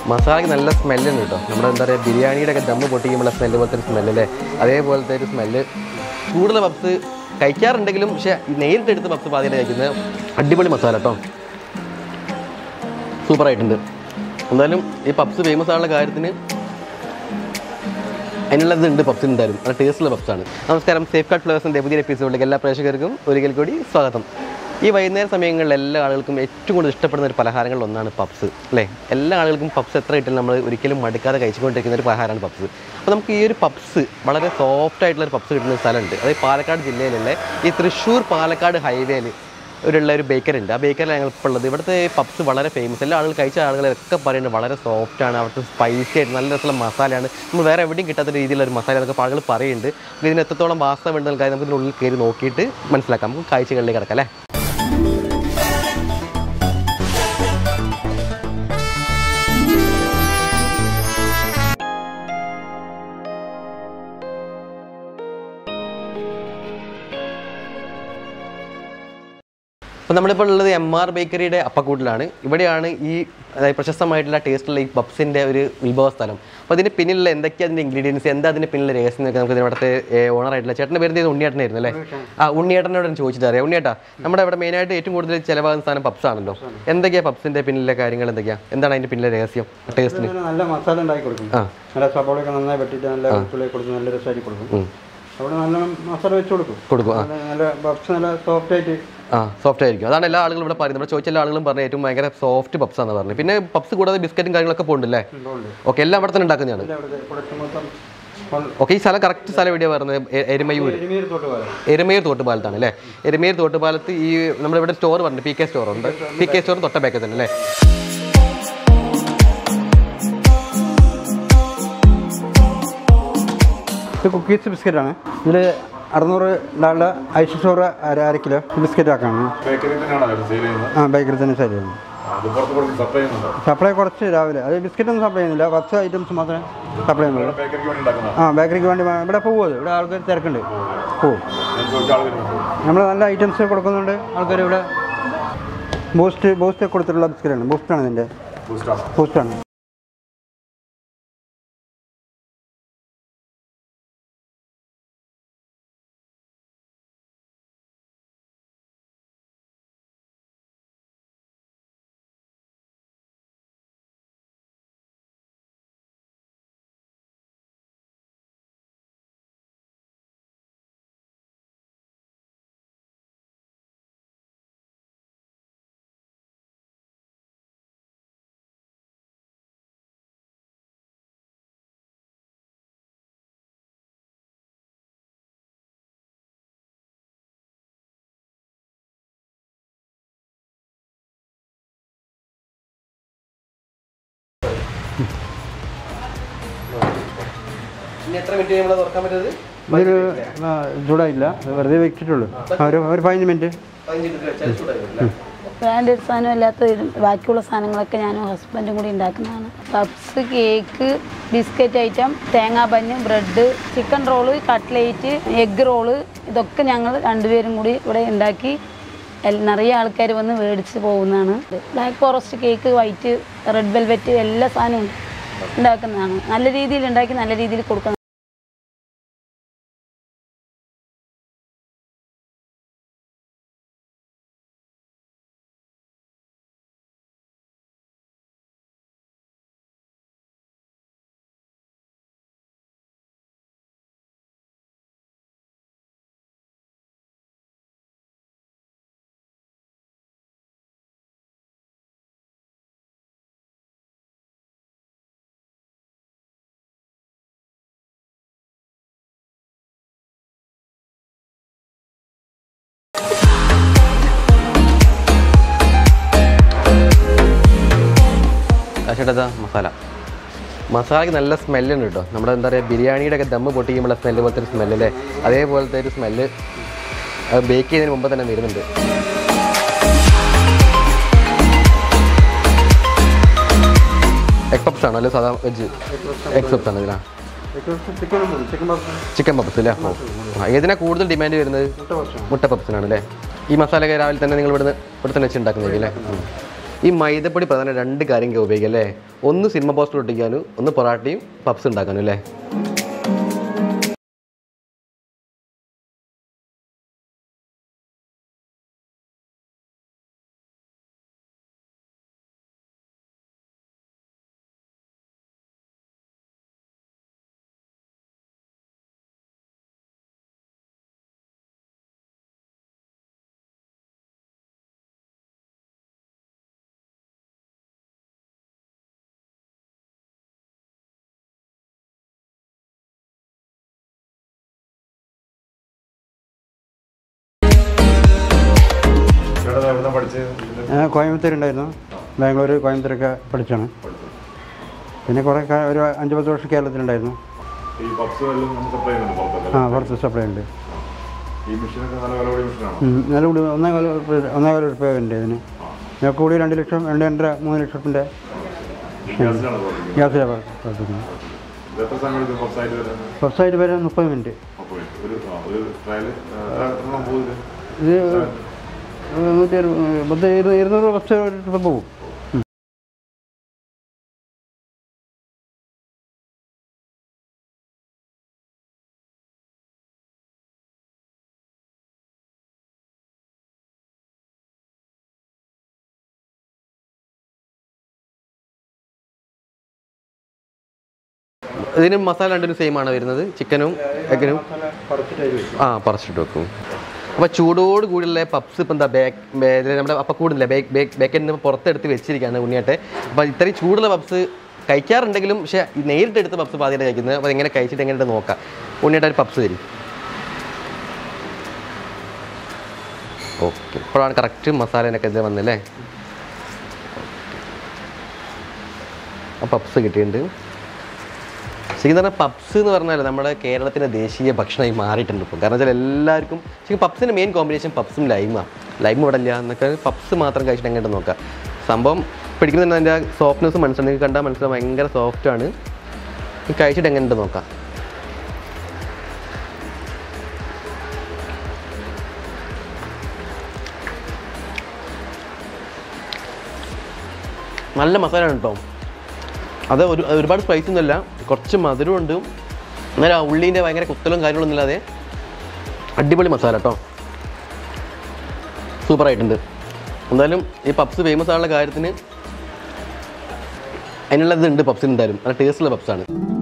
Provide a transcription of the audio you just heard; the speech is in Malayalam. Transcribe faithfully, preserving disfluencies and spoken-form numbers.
മസാലയ്ക്ക് നല്ല സ്മെല്ലുണ്ട് കേട്ടോ. നമ്മുടെ എന്താ പറയുക ബിരിയാണിയുടെ ഒക്കെ ദമ്മ് പൊട്ടിക്കുമ്പോഴുള്ള സ്മെല്ല് പോലത്തെ ഒരു സ്മെല്ലല്ലേ, അതേപോലത്തെ ഒരു സ്മെല്ല്. കൂടുതൽ പപ്സ് കഴിക്കാറുണ്ടെങ്കിലും പക്ഷേ നേരിട്ടെടുത്ത് പപ്സ് പാതിയിൽ കഴിക്കുന്നത് അടിപൊളി മസാല കേട്ടോ, സൂപ്പറായിട്ടുണ്ട്. എന്തായാലും ഈ പപ്സ് ഫേമസ് ആയുള്ള കാര്യത്തിന് അതിനുള്ളത് ഉണ്ട് പപ്സിന് എന്തായാലും, നല്ല ടേസ്റ്റുള്ള പപ്സാണ്. നമസ്കാരം, സേഫ് ഗാർഡ് ഫ്ലേവേഴ്സിൻ്റെ പുതിയ എപ്പിസോഡിലേക്ക് എല്ലാ പ്രേക്ഷകർക്കും ഒരിക്കൽ കൂടി സ്വാഗതം. ഈ വൈകുന്നേര സമയങ്ങളിൽ എല്ലാ ആളുകൾക്കും ഏറ്റവും കൂടുതൽ ഇഷ്ടപ്പെടുന്ന ഒരു പലഹാരങ്ങളിൽ ഒന്നാണ് പപ്സ് അല്ലേ. എല്ലാ ആളുകൾക്കും പപ്സ് എത്ര കിട്ടിയാലും നമ്മൾ ഒരിക്കലും മടുക്കാതെ കഴിച്ചുകൊണ്ടിരിക്കുന്ന ഒരു പലഹാരമാണ് പപ്സ്. അപ്പോൾ നമുക്ക് ഈ ഒരു പപ്സ് വളരെ സോഫ്റ്റ് ആയിട്ടുള്ളൊരു പപ്സ് കിട്ടുന്ന ഒരു സ്ഥലമുണ്ട്. അതായത് പാലക്കാട് ജില്ലയിലുള്ള ഈ തൃശ്ശൂർ പാലക്കാട് ഹൈവേയിൽ ഒരുള്ള ഒരു ബേക്കറി ഉണ്ട്. ആ ബേക്കറിയിൽ ഞങ്ങൾ ഇപ്പോൾ ഉള്ളത്. ഇവിടുത്തെ പപ്സ് വളരെ ഫേമസ്. എല്ലാ ആളുകൾ കഴിച്ച ആളുകളൊക്കെ പറയുന്നത് വളരെ സോഫ്റ്റാണ്, അവിടുത്തെ സ്പൈസി ആയിട്ട് നല്ല രസമുള്ള മസാലയാണ്, നമ്മൾ വേറെ എവിടെയും കിട്ടാത്ത രീതിയിലുള്ള ഒരു മസാല എന്നൊക്കെ ആളുകൾ പറയുന്നുണ്ട്. അപ്പോൾ ഇതിന് എത്രത്തോളം വാസ്തവമുണ്ടെന്ന് കാര്യം നമുക്ക് ഇതിനുള്ളിൽ കയറി നോക്കിയിട്ട് മനസ്സിലാക്കാം. നമുക്ക് കാഴ്ചകളിലേക്ക് കിടക്കാം അല്ലേ. അപ്പോൾ നമ്മളിപ്പോൾ ഉള്ളത് എം ആർ ബേക്കറിയുടെ അപ്പക്കൂട്ടിലാണ്. ഇവിടെയാണ് ഈ അതായത് പ്രശസ്തമായിട്ടുള്ള ടേസ്റ്റുള്ള ഈ പപ്സിൻ്റെ ഒരു ഉത്ഭവ സ്ഥലം. അപ്പോൾ അതിന് പിന്നിലുള്ള എന്തൊക്കെയാണ് അതിൻ്റെ ഇൻഗ്രീഡിയൻസ്, എന്താ അതിൻ്റെ പിന്നിലുള്ള രഹസ്യം എന്നൊക്കെ നമുക്ക് ഇവിടുത്തെ ഓണറായിട്ടുള്ള ചേട്ടൻ്റെ പേര് ചെയ്ത് ഉണ്ണിയേട്ടനായിരുന്നു അല്ലേ. ആ ഉണ്ണിയേട്ടനോട് ചോദിച്ചിട്ട് അറിയാം. ഉണ്ണിയേട്ടാ, നമ്മുടെ ഇവിടെ മെയിനായിട്ട് ഏറ്റവും കൂടുതൽ ചിലവാകുന്ന സാധനം പപ്സ് ആണല്ലോ. എന്തൊക്കെയാണ് പപ്സിൻ്റെ പിന്നിലെ കാര്യങ്ങൾ, എന്തൊക്കെയാണ്, എന്താണ് അതിൻ്റെ പിന്നിലെ രഹസ്യം ടേസ്റ്റിന്? നല്ല മസാല ഉണ്ടാക്കി കൊടുക്കും, നല്ല സബോളയൊക്കെ നന്നായി വെട്ടിയിട്ട് നല്ല വെളുത്തുള്ളിയൊക്കെ കൊടുക്കും, നല്ല രസമായിട്ട് കൊടുക്കും. അവിടെ നല്ല മസാല വെച്ച് കൊടുക്കും കൊടുക്കും നല്ല പപ്സ് നല്ല സോഫ്റ്റ് ആയിട്ട് ആ സോഫ്റ്റ് ആയിരിക്കും. അതാണ് എല്ലാ ആളുകളും ഇവിടെ പറയുന്നത്. ഇവിടെ ചോദിച്ച എല്ലാ ആളുകളും പറഞ്ഞത് ഏറ്റവും ഭയങ്കര സോഫ്റ്റ് പപ്സ് ആണെന്ന് പറഞ്ഞു. പിന്നെ പപ്സ് കൂടാതെ ബിസ്ക്കറ്റും കാര്യങ്ങളൊക്കെ പോകുന്നുണ്ടല്ലേ? ഓക്കെ, എല്ലാം അവിടെ തന്നെ ഉണ്ടാക്കുന്നതാണ്. ഓക്കെ, ഈ സ്ഥലം കറക്റ്റ് സ്ഥലം എവിടെയാണ് പറയുന്നത്? എരുമയൂർ എരുമയൂർ തോട്ടുപാലത്താണ് അല്ലേ. എരുമയൂർ തോട്ടുപാലത്ത് ഈ നമ്മളിവിടെ സ്റ്റോർ പറഞ്ഞു, പി കെ സ്റ്റോർ ഉണ്ട്. പി കെ സ്റ്റോർ തൊട്ട ബാക്കിൽ തന്നെ അല്ലേ. ഇത് കുക്കീസ് ബിസ്ക്കറ്റാണ്. ഇതിൽ അറുന്നൂറ് ഡാളുടെ ഐശ്വര അര അര കിലോ ബിസ്ക്കറ്റ് ആക്കാണ്. ആ ബേക്കറി തന്നെ സെയിൽ ചെയ്യുന്നു. സപ്ലൈ കുറച്ച് രാവിലെ, അത് ബിസ്ക്കറ്റൊന്നും സപ്ലൈ ചെയ്യുന്നില്ല, പത്ത് ഐറ്റംസ് മാത്രമേ സപ്ലൈ ചെയ്യുന്നുള്ളൂ. ആ ബേക്കറിക്ക് വേണ്ടി ഇവിടെ പോകുമത്, ഇവിടെ ആൾക്കാർ തിരക്കുണ്ട്, പോവും. നമ്മൾ നല്ല ഐറ്റംസ് കൊടുക്കുന്നുണ്ട് ആൾക്കാർ. ഇവിടെ ബൂസ്റ്റ് ബൂസ്റ്റ് കൊടുത്തിട്ടുള്ള ബിസ്ക്കറ്റാണ്, ബൂസ്റ്റാണ് ഇതിൻ്റെ, ബൂസ്റ്റാണ്. ഒരു ചൂടായില്ല, വെറുതെ വെച്ചിട്ടുള്ളൂ ഒരു ഒരു പതിനഞ്ച് മിനിറ്റ്. ബ്രാൻഡഡ് സാധനം അല്ലാത്ത ബാക്കിയുള്ള സാധനങ്ങളൊക്കെ ഞാനും ഹസ്ബൻഡും കൂടി ഉണ്ടാക്കുന്നതാണ്. പപ്സ്, കേക്ക്, ബിസ്ക്കറ്റ് ഐറ്റം, തേങ്ങാ bun, bread, chicken roll, cutlet, egg roll, ഇതൊക്കെ ഞങ്ങൾ രണ്ടുപേരും കൂടി ഇവിടെ ഉണ്ടാക്കി നിറയെ ആൾക്കാർ വന്ന് മേടിച്ച് പോകുന്നതാണ്. Black forest cake, white, red velvet, എല്ലാ സാധനവും ഉണ്ടാക്കുന്നതാണ്. നല്ല രീതിയിൽ ഉണ്ടാക്കി നല്ല രീതിയിൽ കൊടുക്കുന്നത്. ചേട്ടാ മസാല മസാലയ്ക്ക് നല്ല സ്മെല്ലുണ്ട് കേട്ടോ. നമ്മുടെ എന്താ പറയുക ബിരിയാണിയുടെ ഒക്കെ ദമ്മ് പൊട്ടിക്കുമ്പോഴുള്ള സ്മെല്ല് പോലത്തെ ഒരു സ്മെല്ലല്ലേ, അതേപോലത്തെ ഒരു സ്മെല്ല് അത് ബേക്ക് ചെയ്യുന്നതിന് മുമ്പ് തന്നെ വരുന്നുണ്ട്. എഗ് പപ്സ് ആണോ അല്ലെ സാധാ വെജ്? എഗ് പപ്സ് ആണ് ഇതിനാ ചിക്കൻ പപ്സ് അല്ലേ? ഏതിനാ കൂടുതൽ ഡിമാൻഡ് വരുന്നത്? മുട്ട പപ്സിനാണ് അല്ലേ? ഈ മസാല രാവിലെ തന്നെ നിങ്ങൾ ഇവിടുന്ന് ഇവിടെ തന്നെ വെച്ച് ഉണ്ടാക്കുന്നതായിരിക്കും അല്ലേ? ഈ മൈദപ്പൊടി പ്രധാന രണ്ട് കാര്യം ഉപയോഗിക്കാം അല്ലേ? ഒന്ന് സിനിമ പോസ്റ്റർ ഒട്ടിക്കാനും ഒന്ന് പൊറാട്ടയും പപ്സ് ഉണ്ടാക്കാനും അല്ലേ? ഞാൻ കോയമ്പത്തൂരുണ്ടായിരുന്നു, ബാംഗ്ലൂർ കോയമ്പത്തൂരൊക്കെ പഠിച്ചാണ്. പിന്നെ കുറേ ഒരു അഞ്ച് പത്ത് വർഷം കേരളത്തിലുണ്ടായിരുന്നു. ആ പുറത്ത് സപ്ലൈ ഉണ്ട്. നല്ല കൂടി ഒന്നേ കാല ഒന്നേ കാല രൂപ ഉണ്ട് ഇതിന്. ഞാൻ കൂടി രണ്ട് ലക്ഷം രണ്ട് രണ്ടര മൂന്ന് ലക്ഷത്തിൻ്റെ ഗ്യാസ് പ്രവർത്തിക്കുന്നു. പുറത്തായിട്ട് വരാൻ മുപ്പത് മിനിറ്റ്. ഇത് നൂറ്റി പത്ത് ഇരുന്നൂറ് ബസ് ട്രിപ്പ് പോകും. ഇതിന് മസാല രണ്ടിനും സെയിം ആണ് വരുന്നത്, ചിക്കനും എഗ്ഗിനും ആ പറിച്ചിട്ട് വെക്കും. അപ്പോൾ ചൂടോട് കൂടിയുള്ള പപ്സ് ഇപ്പം എന്താ ബാക്ക് നമ്മുടെ അപ്പക്കൂടില്ല ബേക്ക് ബേക്ക് ബേക്കിൽ പുറത്തെടുത്ത് വെച്ചിരിക്കുകയാണ് ഉണ്ണിയാട്ടെ. അപ്പോൾ ഇത്രയും ചൂടുള്ള പപ്സ് കഴിക്കാറുണ്ടെങ്കിലും പക്ഷേ നേരിട്ട് എടുത്ത് പപ്സ് പാതിയായിട്ട് കഴിക്കുന്നത്. അപ്പോൾ എങ്ങനെ കഴിച്ചിട്ട് എങ്ങനെ നോക്കാം. ഉണ്ണിയായിട്ട് ഒരു പപ്സ് തരും. ഓക്കെ, ഇപ്പോഴാണ് കറക്റ്റ് മസാലേനൊക്കെ ഇത് വന്നല്ലേ. ആ പപ്സ് കിട്ടിയിട്ടുണ്ട്. ശരിക്കും പറഞ്ഞാൽ പപ്സ് എന്ന് പറഞ്ഞാൽ നമ്മുടെ കേരളത്തിൻ്റെ ദേശീയ ഭക്ഷണമായി മാറിയിട്ടുണ്ട് ഇപ്പോൾ. കാരണം വെച്ചാൽ എല്ലാവർക്കും ശരിക്കും പപ്സിൻ്റെ മെയിൻ കോമ്പിനേഷൻ പപ്സും ലൈമാണ്. ലൈം ഇവിടെ ഇല്ല എന്നൊക്കെ പപ്സ് മാത്രം കഴിച്ചിട്ട് എങ്ങോട്ട് നോക്കാം. സംഭവം പിടിക്കുന്നത് തന്നെ അതിൻ്റെ സോഫ്റ്റ്നെസ് മനസ്സിലാക്കി കണ്ടാൽ മനസ്സിലാവും, ഭയങ്കര സോഫ്റ്റാണ്. കഴിച്ചിട്ട് എങ്ങനെയുണ്ട് നോക്കാം. നല്ല മസാലയാണ് കേട്ടോ. അത് ഒരു ഒരുപാട് സ്പൈസി ഒന്നുമല്ല, കുറച്ച് മധുരമുണ്ട്. എന്നാൽ ആ ഉള്ളീൻ്റെ ഭയങ്കര കുത്തലും കാര്യങ്ങളൊന്നും ഇല്ലാതെ അടിപൊളി മസാല കേട്ടോ, സൂപ്പറായിട്ടുണ്ട്. എന്തായാലും ഈ പപ്സ് ഫേമസ് ആയുള്ള കാര്യത്തിന് അതിനുള്ളതുണ്ട് പപ്സിന്. എന്തായാലും നല്ല ടേസ്റ്റുള്ള പപ്സാണ്.